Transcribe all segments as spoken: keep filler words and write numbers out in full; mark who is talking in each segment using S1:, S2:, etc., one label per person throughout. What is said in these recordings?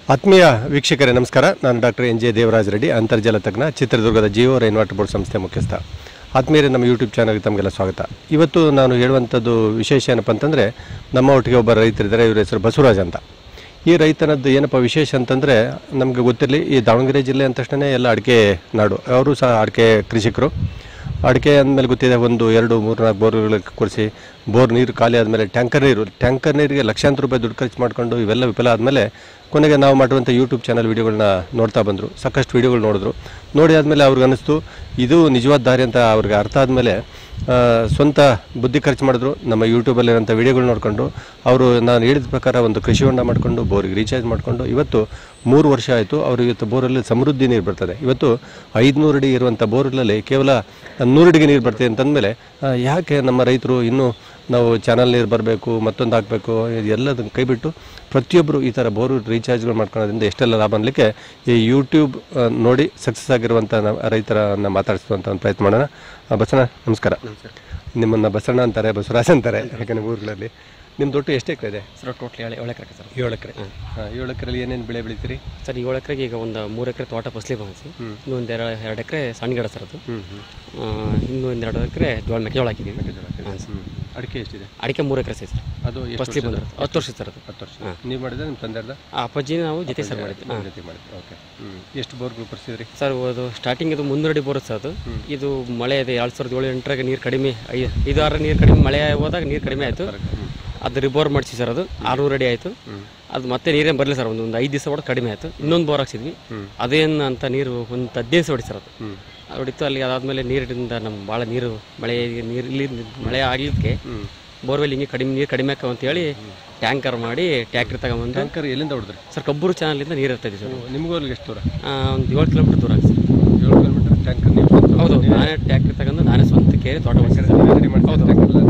S1: ಆತ್ಮೀಯ ವೀಕ್ಷಕರೇ ನಮಸ್ಕಾರ. ನಾನು doctor N J Devaraj Reddy, ಅಂತರ್ಜಲ ತಜ್ಞ, ಚಿತ್ರದುರ್ಗದ ಜಿಯೋ ರೈನ್ ವಾಟರ್ ಬೋರ್ಡ್ ಸಂಸ್ಥೆ ಮುಖ್ಯಸ್ಥ. ಆತ್ಮೀಯರೇ, ನಮ್ಮ ಯೂಟ್ಯೂಬ್ ಚಾನಲ್ಗೆ ತಮಗೆಲ್ಲ ಸ್ವಾಗತ. ಇವತ್ತು ನಾನು ಹೇಳುವಂಥದ್ದು ವಿಶೇಷ ಏನಪ್ಪ ಅಂತಂದರೆ, ನಮ್ಮ ಒಟ್ಟಿಗೆ ಒಬ್ಬ ರೈತರಿದ್ದಾರೆ. ಇವ್ರ ಹೆಸರು ಬಸವರಾಜ್ ಅಂತ. ಈ ರೈತನದ್ದು ಏನಪ್ಪ ವಿಶೇಷ ಅಂತಂದರೆ, ನಮಗೆ ಗೊತ್ತಿರಲಿ, ಈ ದಾವಣಗೆರೆ ಜಿಲ್ಲೆ ಅಂತ ತಕ್ಷಣ ಎಲ್ಲ ಅಡಿಕೆ ನಾಡು. ಅವರು ಸಹ ಅಡಿಕೆ ಕೃಷಿಕರು. ಅಡಿಕೆ ಅಂದಮೇಲೆ ಗೊತ್ತಿದೆ, ಒಂದು ಎರಡು ಮೂರು ನಾಲ್ಕು ಬೋರ್ಗಳಿಗೆ ಕೊಡಿಸಿ, ಬೋರ್ ನೀರು ಖಾಲಿ ಆದಮೇಲೆ ಟ್ಯಾಂಕರ್ ನೀರು ಟ್ಯಾಂಕರ್ ನೀರಿಗೆ ಲಕ್ಷಾಂತರ ರೂಪಾಯಿ ದುಡ್ಡು ಖರ್ಚು ಮಾಡಿಕೊಂಡು ಇವೆಲ್ಲ ವಿಫಲ ಆದಮೇಲೆ ಕೊನೆಗೆ ನಾವು ಮಾಡುವಂಥ ಯೂಟ್ಯೂಬ್ ಚಾನಲ್ ವೀಡಿಯೋಗಳನ್ನ ನೋಡ್ತಾ ಬಂದರು. ಸಾಕಷ್ಟು ವೀಡಿಯೋಗಳು ನೋಡಿದ್ರು. ನೋಡಿ ಆದಮೇಲೆ ಅವ್ರಿಗೆ ಅನ್ನಿಸ್ತು ಇದು ನಿಜವಾದ ದಾರಿ ಅಂತ. ಅವ್ರಿಗೆ ಅರ್ಥ ಆದಮೇಲೆ ಸ್ವಂತ ಬುದ್ಧಿ ಖರ್ಚು ಮಾಡಿದ್ರು. ನಮ್ಮ ಯೂಟ್ಯೂಬಲ್ಲಿರೋಂಥ ವೀಡಿಯೋಗಳು ನೋಡಿಕೊಂಡು ಅವರು ನಾನು ಹೇಳಿದ ಪ್ರಕಾರ ಒಂದು ಕೃಷಿ ಹೊಂಡ ಮಾಡಿಕೊಂಡು ಬೋರಿಗೆ ರೀಚಾರ್ಜ್ ಮಾಡಿಕೊಂಡು ಇವತ್ತು ಮೂರು ವರ್ಷ ಆಯಿತು. ಅವರು ಇವತ್ತು ಬೋರಲ್ಲಿ ಸಮೃದ್ಧಿ ನೀರು ಬರ್ತದೆ. ಇವತ್ತು ಐದುನೂರು ಅಡಿ ಇರುವಂಥ ಬೋರ್ಗಳಲ್ಲಿ ಕೇವಲ ನೂರು ಅಡಿಗೆ ನೀರು ಬರ್ತದೆ ಅಂತಂದಮೇಲೆ ಯಾಕೆ ನಮ್ಮ ರೈತರು ಇನ್ನೂ ನಾವು ಚಾನಲ್ ನೀರು ಬರಬೇಕು, ಮತ್ತೊಂದು ಹಾಕಬೇಕು, ಎಲ್ಲದನ್ನು ಕೈಬಿಟ್ಟು ಪ್ರತಿಯೊಬ್ಬರು ಈ ಥರ ಬೋರು ರೀಚಾರ್ಜ್ಗಳು ಮಾಡ್ಕೊಳ್ಳೋದ್ರಿಂದ ಎಷ್ಟೆಲ್ಲ ಲಾಭ ಅನ್ನಲಿಕ್ಕೆ ಈ ಯೂಟ್ಯೂಬ್ ನೋಡಿ ಸಕ್ಸಸ್ ಆಗಿರುವಂಥ ರೈತರನ್ನು ಮಾತಾಡಿಸುವಂಥ ಒಂದು ಪ್ರಯತ್ನ ಮಾಡೋಣ. ಬಸಣ್ಣ ನಮಸ್ಕಾರ. ನಿಮ್ಮನ್ನು ಬಸಣ್ಣ ಅಂತಾರೆ, ಬಸವರಾಜ್ ಅಂತಾರೆ, ಯಾಕಂದರೆ ಊರುಗಳಲ್ಲಿ. ನಿಮ್ಮ ದೊಡ್ಡ ಎಷ್ಟು ಎಕರೆ ಇದೆ
S2: ಸರ್? ಟೋಟ್ಲಿ ಏಳು ಏಳು ಎಕರೆ ಸರ್.
S1: ಏಳು ಎಕರೆ. ಹಾಂ, ಏಳು ಎಕರೆಯಲ್ಲಿ ಏನೇನು ಬೆಳೆ ಬೆಳಿತೀರಿ
S2: ಸರ್? ಏಳು ಎಕರೆಗೆ ಈಗ ಒಂದು ಮೂರು ಎಕರೆ ತೋಟ ಫಸಲಿ ಬಂದಿಸಿ, ಇನ್ನೊಂದು ಎರಡು ಎರಡು ಎಕರೆ ಸಣ್ಣ ಗಿಡ ಸರ್. ಅದು ಇನ್ನೂ ಒಂದು ಎರಡು ಎಕರೆ ಜೋಳ ಮೆಕ್ಕೆಜೋಳ ಹಾಕಿದ್ದೀವಿ. ಮೆಕ್ಕೆಜೋಳ ಹಾಂ ಸರ್.
S1: ಅಡಿಕೆ ಎಷ್ಟಿದೆ?
S2: ಅಡಿಕೆ ಮೂರು ಎಕರೆ ಸರ್. ಅದು ಫಸಲಿ ಬಂದ್ರೆ ಹತ್ತು ವರ್ಷ ಸರ್. ಅದು
S1: ಹತ್ತು ವರ್ಷ. ನೀವು ಮಾಡಿದ್ರೆ ನಿಮ್ಮ ತಂದೆರ್ದ?
S2: ಅಪ್ಪಾಜಿ ನಾವು ಜೊತೆ ಸರ್ ಮಾಡಿದ್ವಿ.
S1: ಹಾಂ, ಜೊತೆ ಮಾಡಿದ್ವಿ. ಓಕೆ. ಹ್ಞೂ ಎಷ್ಟು ಬೋರ್ಗಳು ಪರಿಸಿದ್ರಿ
S2: ಸರ್? ಅದು ಸ್ಟಾರ್ಟಿಂಗ್ ಇದು ಮುನ್ನೂರು ಅಡಿ ಬೋರ್ ಸರ್. ಅದು ಇದು ಮಳೆ ಇದೆ ಎರಡು ಸಾವಿರದ ಏಳು ಎಂಟರಾಗ ನೀರು ಕಡಿಮೆ, ಐದು ಆರು ನೀರು ಕಡಿಮೆ, ಮಳೆ ಹೋದಾಗ ನೀರು ಕಡಿಮೆ ಆಯಿತು. ಅದು ರಿಬೋರ್ ಮಾಡಿಸಿ ಸರ್. ಅದು ಆರುನೂರು ಅಡಿ ಆಯಿತು. ಅದು ಮತ್ತೆ ನೀರೇನು ಬರಲಿಲ್ಲ ಸರ್. ಒಂದು ಒಂದು ಐದು ದಿವಸ ಹೊಡೆದು ಕಡಿಮೆ ಆಯಿತು. ಇನ್ನೊಂದು ಬೋರ್ ಹಾಕ್ಸಿದ್ವಿ. ಅದೇನು ಅಂತ ನೀರು ಒಂದು ಹದಿನೈದು ದಿವಸ ಹೊಡಿ ಸರ್. ಅದು ಅದು ಹೊಡಿತು. ಅಲ್ಲಿ ಅದಾದಮೇಲೆ ನೀರಿನಿಂದ ನಮ್ಮ ಭಾಳ ನೀರು ಮಳೆ ನೀರು ಇಲ್ಲಿ ಮಳೆ ಆಗಲಿಕ್ಕೆ ಬೋರ್ವೆಲ್ ಹಿಂಗೆ ಕಡಿಮೆ ನೀರು ಕಡಿಮೆ ಆಕ ಅಂತೇಳಿ ಟ್ಯಾಂಕರ್ ಮಾಡಿ ಟ್ಯಾಕ್ಟ್ರಿ ತಗೊಂಬಂದು.
S1: ಟ್ಯಾಂಕರ್ ಎಲ್ಲಿಂದ ಹೊಡೆದ್ರಿ
S2: ಸರ್? ಕಬ್ಬೂರು ಚಾನಲಿಂದ ನೀರು ಇರ್ತಾಯಿದೆ ಸರ್.
S1: ನಿಮಗೂ ಅಲ್ಲಿಗೆ ಎಷ್ಟು ದೂರ?
S2: ಒಂದು ಏಳು ಕಿಲೋಮೀಟರ್ ದೂರ ಆಗುತ್ತೆ ಸರ್.
S1: ಏಳು ಕಿಲೋಮೀಟರ್ ಟ್ಯಾಂಕರ್ ನೀವು?
S2: ಹೌದು, ನಾನೇ ಟ್ಯಾಕ್ಟ್ರಿ ತಗೊಂಡು ನಾನೇ ಸ್ವಂತ ಕೇರಿ ತೋಟ ಮಾಡಿಸಿದೆ. ಹೌದು,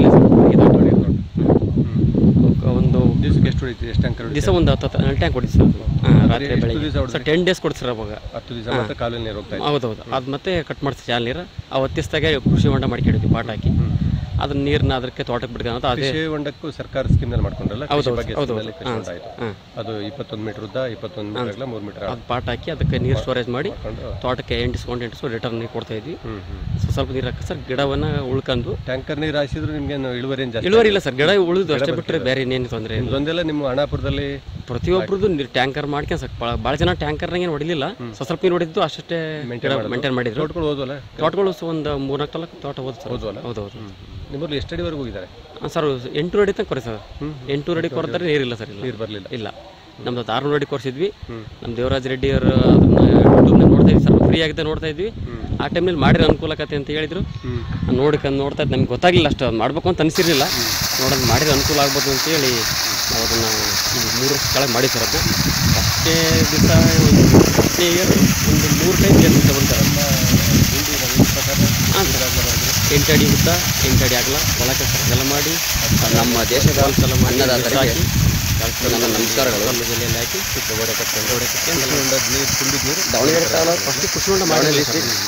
S2: ಒಂದು
S1: ದಿವಸಕ್ಕೆ ಎಷ್ಟು ಹೊಡಿತೀವಿ? ಎಷ್ಟು ಟ್ಯಾಂಕರ್
S2: ದಿವಸ ಒಂದು ಹತ್ತು ಹತ್ತು ಟ್ಯಾಂಕ್ ಹೊಡಿತೀವಿ ಸರ್. ಹಾಂ, ರಾತ್ರಿ ಬೆಳಗ್ಗೆ ಸರ್ ಟೆನ್ ಡೇಸ್ ಕೊಡ್ತೀವಿ ಅವಾಗ.
S1: ಹತ್ತು ದಿವಸ ಮಾತ್ರ ಕಾಲಲ್ಲಿ ನೀರು ಹೋಗ್ತಾ ಇದೆ.
S2: ಹೌದೌದು. ಅದು ಮತ್ತೆ ಕಟ್ ಮಾಡ್ತೀವಿ ಚಾಲ್ ನೀರು. ಆ ಹೊತ್ತಿಸ್ದಾಗೆ ಕೃಷಿ ಹೊಂಡ ಮಾಡ್ಕೊಂಡಿದ್ವಿ, ಪಾಟ್ ಹಾಕಿ. ಅದನ್ನ ನೀರನ್ನ ಅದಕ್ಕೆ ತೋಟಕ್ಕೆ ಬಿಡ್ತೀವಿ ಅಂತ. ಅದೇ
S1: ಕೃಷಿ ಹೊಂಡಕ್ಕೂ ಸರ್ಕಾರ ಸ್ಕೀಮ್ನಲ್ಲಿ ಮಾಡ್ಕೊಂಡ್ರಲ್ಲ?
S2: ಹೌದು
S1: ಹೌದು. ಅದು ಇಪ್ಪತ್ತೊಂದು ಮೀಟರ್ ಉದ್ದ, ಇಪ್ಪತ್ತೊಂದು ಮೀಟರ್ ಅಗಲ, ಮೂರು ಮೀಟರ್.
S2: ಅದು ಪಾಟ್ ಹಾಕಿ ಅದಕ್ಕೆ ನೀರು ಸ್ಟೋರೇಜ್ ಮಾಡಿ ತೋಟಕ್ಕೆ ಎಂಟಿಸ್ಕೊಂಡು ಎಂಟಿಸ್ಕೊಂಡು ರಿಟರ್ನ್ ನೀರು ಕೊಡ್ತಾ ಇದ್ವಿ. ಸ್ವಲ್ಪ ನೀರು ಹಾಕಿ ಸರ್ ಗಿಡವನ್ನ ಉಳ್ಕೊಂಡು.
S1: ಟ್ಯಾಂಕರ್ ನೀರು ಹಾಯಿಸಿದ್ರು ನಿಮ್ಗೆ ಇಳುವರಿ ಏನು ಜಾಸ್ತಿ?
S2: ಇಳುವರಿ ಇಲ್ಲ ಸರ್, ಗಿಡ ಉಳಿದು ಅಷ್ಟೇ ಬಿಟ್ಟರೆ ಬೇರೆ ಇನ್ನೇನು ತೊಂದರೆ ಇಲ್ಲ.
S1: ಒಂದೆಲ್ಲ ನಿಮ್ಮ ಹಣಾಪುರದಲ್ಲಿ
S2: ಪ್ರತಿಯೊಬ್ಬರದ್ದು ನೀರು ಟ್ಯಾಂಕರ್ ಮಾಡ್ಕೊಂಡು ಸರ್. ಭಾಳ ಜನ ಟ್ಯಾಂಕರ್ನಾಗ ಏನು ಹೊಡಿಲಿಲ್ಲ, ಸ್ವಲ್ಪ ನೀರು ಹೊಡಿದ್ದು ಅಷ್ಟೇ ಮೇಂಟೈನ್ ಮಾಡಿದ್ರು.
S1: ತೋಟಗಳು ಹೋದ್ವಲ್ಲ?
S2: ತೋಟಗಳು ಒಂದು ಮೂರ್ನಾಲ್ಕು ತಾಲೂಕು ತೋಟ ಹೋದ್ ಸರ್.
S1: ಹೋದ್ವಲ್ಲ?
S2: ಹೌದೌದು.
S1: ನಿಮ್ಮಲ್ಲಿ ಎಷ್ಟು ಅಡಿವರೆಗೂ ಹೋಗಿದ್ದಾರೆ
S2: ಸರ್? ಎಂಟೂರು ಅಡಿ ತನಕ ಕೊರೆ ಸರ್. ಎಂಟೂರು ಅಡಿ ಕೊಡ್ತಾರೆ, ನೀರಿಲ್ಲ ಸರ್. ಇಲ್ಲ,
S1: ನೀರು ಬರಲಿಲ್ಲ.
S2: ಇಲ್ಲ, ನಮ್ದು ಆರುನೂರು ಅಡಿ ಕೊರಿಸಿದ್ವಿ. ನಮ್ಮ ದೇವರಾಜ್ ರೆಡ್ಡಿ ಅವರು ಅದನ್ನ ಯೂಟ್ಯೂಬ್ನಾಗ ನೋಡ್ತಾ ಇದ್ವಿ ಸರ್. ಫ್ರೀ ಆಗಿದೆ ನೋಡ್ತಾ ಇದ್ವಿ. ಆ ಟೈಮ್ನಲ್ಲಿ ಮಾಡಿರೋ ಅನುಕೂಲಕತೆ ಅಂತ ಹೇಳಿದ್ರು. ನೋಡ್ಕೊಂಡು ನೋಡ್ತಾ ಇದ್ದು ನಮ್ಗೆ ಗೊತ್ತಾಗಲಿಲ್ಲ ಅಷ್ಟು, ಅದು ಮಾಡಬೇಕು ಅಂತ ಅನಿಸಿರಲಿಲ್ಲ. ನೋಡೋದು ಮಾಡಿರೋ ಅನುಕೂಲ ಆಗ್ಬೋದು ಅಂತೇಳಿ ನಾವು ಅದನ್ನು ಮೂರು ವರ್ಷ ಕೆಳಗೆ ಮಾಡಿ ಸರ್. ಅದು ಅಷ್ಟೇ ದಿವಸ ಅಷ್ಟೇ ಇಯರ್ ಒಂದು ಮೂರು ಟೈಮ್ ಏನು ತಗೊಂತಾರೆ. ಹಾಂ ಸರ್, ಎಂಟು ಅಡಿ ಉದ್ದ, ಎಂಟು ಅಡಿ ಆಗಲ್ಲ, ಒಳಕ್ಕೆ ಎಲ್ಲ ಮಾಡಿ ನಮ್ಮ ದೇಶದ ಅನ್ನದಾತರಿಗೆ ನನ್ನ ನಮಸ್ಕಾರಗಳು. ಜಿಲ್ಲೆಯಲ್ಲಿ ಹಾಕಿ ಗೋಡೆ ಕಟ್ಟಿ ಗೋಡೆ ಕಟ್ಟಿ ನೀರು ತುಂಬಿದ್ದು ನೀರು ದಾವಣಗೆರೆ ತಾಲೂಕು ಫಸ್ಟ್ ಕೃಷಿ ಹೊಂಡ ಮಾಡಿದ್ವಿ.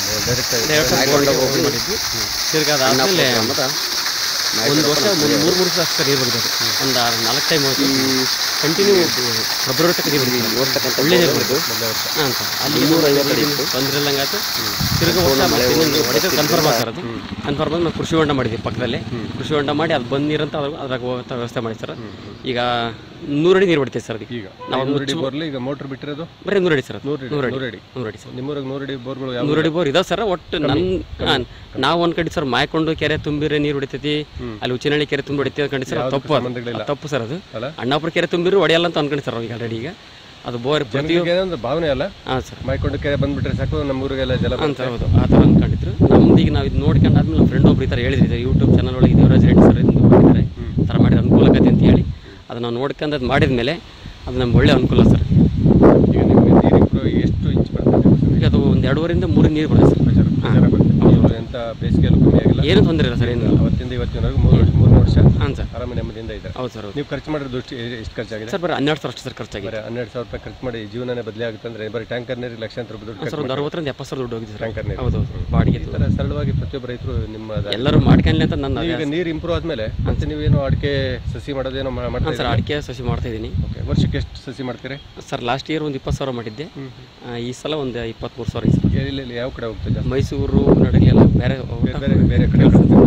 S2: ತಿರ್ಗಿ ಅದಾದಮೇಲೆ ಒಂದು ವರ್ಷ ಒಂದು ಮೂರು ಮೂರು ವರ್ಷ ಅಷ್ಟೇ ನೀರು ಬರ್ತದೆ. ಒಂದು ನಾಲ್ಕು ಟೈಮ್ ಕಂಟಿನ್ಯೂ ಫೆಬ್ರವರಿ ತನಕ ನೀರು ಬರ್ತದೆ. ಒಳ್ಳೆ ನೀರು ಬರ್ತದೆ. ಹಾಂ ಸರ್, ಅಲ್ಲಿ ಇನ್ನೂರ ಐವತ್ತು ಅಡಿ ತೊಂದರೆ ಇಲ್ಲಂಗೆ ಆಯ್ತು. ತಿರ್ಗಿ ವರ್ಷ ಹೊಡೆದು ಕನ್ಫರ್ಮ್ ಆಗ್ತಾರೆ. ಅದು ಕನ್ಫರ್ಮ್ ಆಗಿ ನಾವು ಕೃಷಿ ಹೊಂಡ ಮಾಡಿದ್ವಿ ಪಕ್ಕದಲ್ಲಿ. ಕೃಷಿ ಹೊಂಡ ಮಾಡಿ ಅದು ಬಂದು ನೀರಂತ ಅದ್ರಾಗ ವ್ಯವಸ್ಥೆ ಮಾಡಿ ಸರ್. ಈಗ ನೂರು ಅಡಿ ನೀರು ಹೊಡಿತೀವಿ ಸರ್. ಅದಕ್ಕೆ
S1: ಈಗ ನಾವು ನೂರು ಅಡಿ ಬೋರ್ಲಿ ಈಗ ಮೋಟ್ರ್ ಬಿಟ್ಟಿರೋದು
S2: ಬರೀ ನೂರು ಅಡಿ ಸರ್.
S1: ನೂರು ಅಡಿ ನೂರು ಅಡಿ
S2: ನೂರು ಅಡಿ ಸರ್.
S1: ನಿಮ್ಮೂರಾಗ ನೂರು ಅಡಿ ಬೋರ್ಗಳು?
S2: ನೂರು ಅಡಿ ಬೋರ್ ಇದಾವೆ ಸರ್. ಒಟ್ಟು ನನ್ನ ನಾವು ಒಂದು ಕಡೆ ಸರ್ ಮಾಯ್ಕೊಂಡು ಕೆರೆ ತುಂಬಿರೆ ನೀರು ಹೊಡಿತೈತಿ, ಅಲ್ಲಿ ಉಚ್ಚಿನಹಳ್ಳಿ ಕೆರೆ ತುಂಬಿ ಹೊಡಿತೀವಿ ಅನ್ಕೊಂಡು ಸರ್. ತಪ್ಪು ತಪ್ಪು ಸರ್. ಅದು ಅಣ್ಣಾಪುರ ಕೆರೆ ತುಂಬಿರು ಹೊಡೆಯಲ್ಲ ಅಂತ ಅನ್ಕೊಂಡು ಸರ್ ಈಗ ಆಲ್ರೆಡಿ. ಈಗ ಅದು ಬೋರ್
S1: ಪ್ರತಿಯೊಂದು ಭಾವನೆ ಅಲ್ಲ.
S2: ಹಾಂ ಸರ್,
S1: ಮಾಯ್ಕೊಂಡು ಕೆರೆ ಬಂದ್ಬಿಟ್ರೆ ಸಾಕು ನಮ್ಮ ಊರಿಗೆಲ್ಲ ಜಲ
S2: ಅಂತ. ಹೌದು, ಆ ಥರ ಅಂದ್ಕೊಂಡಿದ್ರು. ನಮ್ದು ಈಗ ನಾವು ಇದು ನೋಡ್ಕೊಂಡು ಆದ್ಮೇಲೆ ನಮ್ಮ ಫ್ರೆಂಡ್ ಒಬ್ರು ಈ ಥರ ಹೇಳಿದ್ರಿ ಯೂಟ್ಯೂಬ್ ಚಾನಲ್ ಒಳಗೆ ದೇವರಾಜ್ ರೆಡ್ಡಿ ಸರ್ ಇದು ಮಾಡಿದ್ದಾರೆ, ಈ ಥರ ಮಾಡಿದ ಅನುಕೂಲಕತೆ ಅಂತ ಹೇಳಿ ಅದು ನಾವು ನೋಡ್ಕೊಂಡು ಅದು ಮಾಡಿದ ಮೇಲೆ ಅದು ನಮ್ಗೆ ಒಳ್ಳೆ ಅನುಕೂಲ ಸರ್.
S1: ಈಗ ನಿಮಗೆ ನೀರು ಎಷ್ಟು ಇಂಚ್ ಬರ್ತದೆ?
S2: ಈಗ ಅದು ಒಂದು ಎರಡೂವರೆಯಿಂದ ಮೂರು ನೀರು ಬರ್ತದೆ ಸರ್. ಹಾಂ,
S1: ಹೌದು. ಎಂಥ ಬೇಸಿಗೆಯಲ್ಲೂ ಕಮ್ಮಿ ಆಗಿಲ್ಲ,
S2: ಏನು ತೊಂದರೆ ಇಲ್ಲ ಸರ್. ಏನು
S1: ಅವತ್ತಿಂದ ಇವತ್ತಿನವರೆಗೂ ಮೂರು ಮೂರು ವರ್ಷ
S2: ಹಾಂ ಸರ್
S1: ಆರಾಮ ನೆಮ್ಮದಿಯಿಂದ ಇದೆ.
S2: ಹೌದು ಸರ್.
S1: ನೀವು ಖರ್ಚು ಮಾಡಿರೋದು ಎಷ್ಟು ಎಷ್ಟು ಖರ್ಚಾಗಿದೆ
S2: ಸರ್ ಬರೀ ಹನ್ನೆರಡು ಸಾವಿರ ಅಷ್ಟು ಸರ್ ಖರ್ಚಾಗಿದೆ.
S1: ಬರೀ ಹನ್ನೆರಡು ಸಾವಿರ ರೂಪಾಯಿ ಖರ್ಚು ಮಾಡಿ ಜೀವನನೇ ಬದಲಿ ಆಗುತ್ತೆ ಅಂದರೆ ಬರೀ ಟ್ಯಾಂಕರ್ ನೀರಿಗೆ ಲಕ್ಷಾಂತರ ರೂಪಾಯಿ ದುಡ್ಡು
S2: ಸರ್ ಒಂದು ಅರವತ್ತರಿಂದ ಎಪ್ಪತ್ತು ಸಾವಿರ ದುಡ್ಡು ಹೋಗಿದೆ ಸರ್
S1: ಟ್ಯಾಂಕರ್ ನೀರು.
S2: ಹೌದು ಬಾಡಿಗೆ.
S1: ಈ ಥರ ಸರಳವಾಗಿ ಪ್ರತಿಯೊಬ್ಬ ರೈತರು ನಿಮ್ಮ
S2: ಎಲ್ಲರೂ ಮಾಡ್ಕೊಂಡ್ಲಿ ಅಂತ ನನ್ನ
S1: ಈಗ ನೀರು ಇಂಪ್ರೂವ್ ಆದಮೇಲೆ ಮತ್ತೆ ನೀವೇನು ಅಡಿಕೆ ಸಸಿ ಮಾಡೋದೇನೋ ಮಾಡ್ತಾ
S2: ಸರ್. ಅಡಿಕೆ ಸಸಿ ಮಾಡ್ತಾ ಇದ್ದೀನಿ.
S1: ಓಕೆ, ವರ್ಷಕ್ಕೆ ಎಷ್ಟು ಸಸಿ ಮಾಡ್ತೀರಿ
S2: ಸರ್? ಲಾಸ್ಟ್ ಇಯರ್ ಒಂದು ಇಪ್ಪತ್ತು ಸಾವಿರ ಮಾಡಿದ್ದೆ. ಈ ಸಲ ಒಂದು ಇಪ್ಪತ್ತ್ಮೂರು ಸಾವಿರ ಈ ಸಲ.
S1: ಇಲ್ಲಿ ಯಾವ ಕಡೆ ಹೋಗ್ತದೆ?
S2: ಮೈಸೂರು ನಡಲಿ ಎಲ್ಲ ಬೇರೆ
S1: ಬೇರೆ ಬೇರೆ ಕಡೆ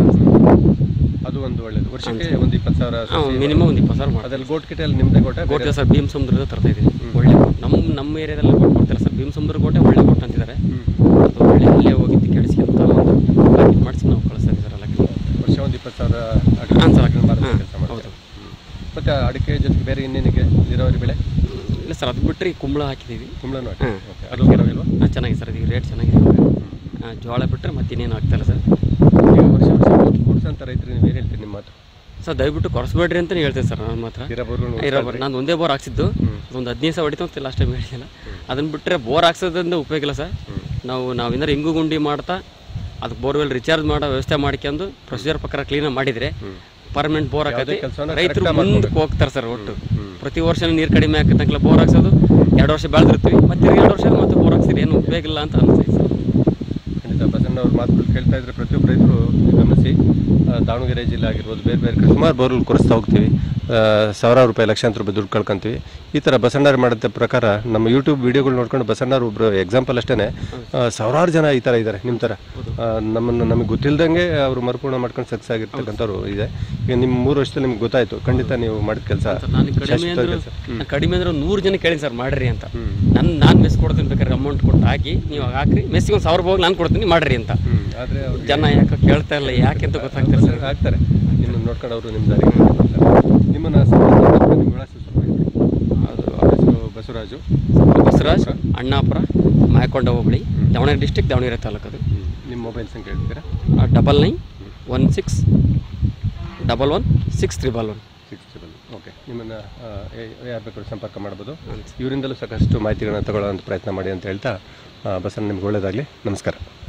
S1: ಅದು ಒಂದು ಒಳ್ಳೇದು. ವರ್ಷಕ್ಕೆ ಒಂದು ಇಪ್ಪತ್ತು ಸಾವಿರ
S2: ಮಿನಿಮಮ್ ಒಂದು ಇಪ್ಪತ್ತು ಸಾವಿರ ಮಾಡಿ.
S1: ಅದ್ರಲ್ಲಿ ಗೋಟ್ ಕಿಟ್ ಅಲ್ಲಿ ನಿಮ್ಮದೇ ಗೋಟೆ?
S2: ಗೋಟೆ ಸರ್ ಭೀಮ್ ಸಮುದ್ರದ ತರ್ತಾ ಇದ್ದೀನಿ. ಒಳ್ಳೆ ನಮ್ಮ ನಮ್ಮ ಏರಿಯಾದಲ್ಲಿ ಗೋಟ್ ಮಾಡ್ತಾರೆ ಸರ್. ಭೀಮ್ ಸಮುದ್ರ ಗೋಟೆ ಒಳ್ಳೆ ಗೋಟ್ ಅಂತಿದ್ದಾರೆ. ಅದು ಒಳ್ಳೆ ಅಲ್ಲೇ ಹೋಗಿದ್ದು ಕೆಡಿಸ್ಕೊಂತ ಒಂದು ಪ್ಯಾಕೆಟ್ ಮಾಡಿಸಿ ನಾವು ಕಳಿಸ್ತಾ ಇದ್ದೀವಿ ಸರ್. ಎಲ್ಲ
S1: ವರ್ಷ ಒಂದು ಇಪ್ಪತ್ತು ಸಾವಿರ
S2: ಹಾಂ ಸರ್.
S1: ಕೆಲಸ ಹೌದು. ಮತ್ತು ಅಡಿಕೆ ಜೊತೆಗೆ ಬೇರೆ ಇನ್ನೇನಿಗೆ ನೀರಾವರಿ ಬೆಳೆ
S2: ಇಲ್ಲ ಸರ್. ಅದು ಬಿಟ್ಟರೆ ಕುಂಬಳ ಹಾಕಿದ್ದೀವಿ.
S1: ಕುಂಬಳನೂ
S2: ಹಾಂ
S1: ಅದು ಪರವಾಗಿಲ್ವಾ?
S2: ಹಾಂ ಚೆನ್ನಾಗಿದೆ ಸರ್. ಈಗ ರೇಟ್ ಚೆನ್ನಾಗಿದೆ. ಹಾಂ ಜೋಳ ಬಿಟ್ಟರೆ ಮತ್ತೆ ಇನ್ನೇನು ಆಗ್ತಾಯಿಲ್ಲ ಸರ್.
S1: ಈಗ ವರ್ಷ ವರ್ಷ ಕೊಡ್ಸಂತ ರೈತರು ನೀವು ಏನು ಹೇಳ್ತೀರಿ ನಿಮ್ಮ ಮಾತು?
S2: ಸರ್ ದಯವಿಟ್ಟು ಕೊಡಿಸ್ಬೇಡ್ರಿ ಅಂತಲೇ ಹೇಳ್ತೇನೆ ಸರ್. ನನ್ನ ಮಾತ್ರ ಇರೋ ಬೋರ್ ನಾನು ಒಂದೇ ಬೋರ್ ಹಾಕ್ಸಿದ್ದು. ಒಂದು ಹದಿನೈದು ಸಾವಿರ ಹೊಡಿತು ಅಂತ ಲಾಸ್ಟ್ ಟೈಮ್ ಹೇಳಿಲ್ಲ. ಅದನ್ನು ಬಿಟ್ಟರೆ ಬೋರ್ ಹಾಕ್ಸೋದ್ರಿಂದ ಉಪಯೋಗ ಇಲ್ಲ ಸರ್. ನಾವು ನಾವು ಏನಾರು ಹಿಂಗು ಗುಂಡಿ ಮಾಡ್ತಾ ಅದಕ್ಕೆ ಬೋರ್ವೆಲ್ ರಿಚಾರ್ಜ್ ಮಾಡೋ ವ್ಯವಸ್ಥೆ ಮಾಡ್ಕೊಂಡು ಪ್ರೊಸೀಜರ್ ಪ್ರಕಾರ ಕ್ಲೀನಾಗಿ ಮಾಡಿದರೆ ಪರ್ಮನೆಂಟ್ ಬೋರ್ ಹಾಕತ್ತೆ ರೈತರು ಮುಂದಕ್ಕೆ ಹೋಗ್ತಾರೆ ಸರ್. ಒಟ್ಟು ಪ್ರತಿ ವರ್ಷ ನೀರು ಕಡಿಮೆ ಹಾಕತ್ತಂಕಲ್ಲ ಬೋರ್ ಹಾಕ್ಸೋದು. ಎರಡು ವರ್ಷ ಬೆಳೆದಿರ್ತೀವಿ ಮತ್ತೆ ಎರಡು ವರ್ಷ ಮತ್ತೆ ಬೋರ್ ಹಾಕ್ಸಿರಿ, ಏನು ಉಪಯೋಗ ಇಲ್ಲ ಅಂತ ಅನಿಸ್ತೈತೆ ಸರ್.
S1: ಖಂಡಿತ ಬಸಣ್ಣ ಅವ್ರ ಮಾತುಗಳು ಕೇಳ್ತಾ ಇದ್ರೆ ಪ್ರತಿಯೊಬ್ಬ ರೈತರು ಗಮನಿಸಿ. ದಾವಣಗೆರೆ ಜಿಲ್ಲೆ ಆಗಿರ್ಬೋದು, ಬೇರೆ ಬೇರೆ ಕಡೆ ಸುಮಾರು ಬೋರ್ಗಳು ಕೊರಿಸ್ತಾ ಹೋಗ್ತೀವಿ. ಸಾವಿರಾರು ರೂಪಾಯಿ ಲಕ್ಷಾಂತರ ರೂಪಾಯಿ ದುಡ್ಡು ಕಳ್ಕೊಂತೀವಿ. ಈ ಥರ ಬಸಣ್ಣವ್ರು ಮಾಡಿದ ಪ್ರಕಾರ ನಮ್ಮ ಯೂಟ್ಯೂಬ್ ವೀಡಿಯೋಗಳು ನೋಡ್ಕೊಂಡು ಬಸಣ್ಣವ್ರು ಒಬ್ಬರು ಎಕ್ಸಾಂಪಲ್ ಅಷ್ಟೇ ಸಾವಿರಾರು ಜನ ಈ ಥರ ಇದ್ದಾರೆ ನಿಮ್ಮ ಥರ. ನಮ್ಮನ್ನು ನಮಗೆ ಗೊತ್ತಿಲ್ಲದಂಗೆ ಅವರು ಮರುಪೂರ್ಣ ಮಾಡ್ಕೊಂಡು ಸಕ್ಸಸ್ ಆಗಿರ್ತಕ್ಕಂಥವ್ರು ಇದೆ. ಈಗ ನಿಮ್ಮ ಮೂರು ವರ್ಷದಲ್ಲಿ ನಿಮ್ಗೆ ಗೊತ್ತಾಯಿತು ಖಂಡಿತ ನೀವು ಮಾಡಿದ ಕೆಲಸ.
S2: ನಾನು ಕಡಿಮೆ ಅಂದ್ರೆ ಕಡಿಮೆ ಅಂದ್ರೆ ನೂರು ಜನ ಕೇಳಿ ಸರ್ ಮಾಡ್ರಿ ಅಂತ. ನನ್ನ ನಾನು ಮೆಸ್ ಕೊಡ್ತೀನಿ ಬೇಕಾದ್ರೆ ಅಮೌಂಟ್ ಕೊಟ್ಟು ಹಾಕಿ ನೀವು ಹಾಕ್ರಿ, ಮೆಸ್ಸಿಗೆ ಒಂದು ಸಾವಿರ ರೂಪಾಯಿ ನಾನು ಕೊಡ್ತೀನಿ ಮಾಡ್ರಿ ಅಂತ.
S1: ಆದರೆ
S2: ಜನ ಯಾಕೆ ಕೇಳ್ತಾ ಇಲ್ಲ, ಯಾಕೆ ಅಂತ ಗೊತ್ತಾಗ್ತಾರೆ ಸರ್.
S1: ಆಗ್ತಾರೆ ನಿಮ್ಮನ್ನು ನೋಡ್ಕೊಂಡು ಅವರು ನಿಮ್ಮ ದಾರಿಗೆ ನಿಮ್ಮನ್ನು ನಿಮ್ಮ ವಿಳಾಸ ಸ್ವಲ್ಪ ಅದು ಹೆಸರು ಬಸವರಾಜು
S2: ಬಸವರಾಜ್ ಅಣ್ಣಾಪುರ ಮಾಯಕೊಂಡ ಹೋಬಳಿ ದಾವಣಗೆರೆ ಡಿಸ್ಟಿಕ್ ದಾವಣಗೆರೆ ತಾಲೂಕದು.
S1: ನಿಮ್ಮ ಮೊಬೈಲ್ ಸಂಖ್ಯೆ ಹೇಳ್ತೀರಾ?
S2: Double nine one six double one six triple one
S1: six triple okay. ನಿಮ್ಮನ್ನು ಯಾರು ಬೇಕಾದ್ರೂ ಸಂಪರ್ಕ ಮಾಡ್ಬೋದು. ಇವರಿಂದಲೂ ಸಾಕಷ್ಟು ಮಾಹಿತಿಗಳನ್ನ ತಗೊಳ್ಳೋಂಥ ಪ್ರಯತ್ನ ಮಾಡಿ ಅಂತ ಹೇಳ್ತಾ ಬಸಣ್ಣ ನಿಮ್ಗೆ ಒಳ್ಳೆಯದಾಗಲಿ. ನಮಸ್ಕಾರ.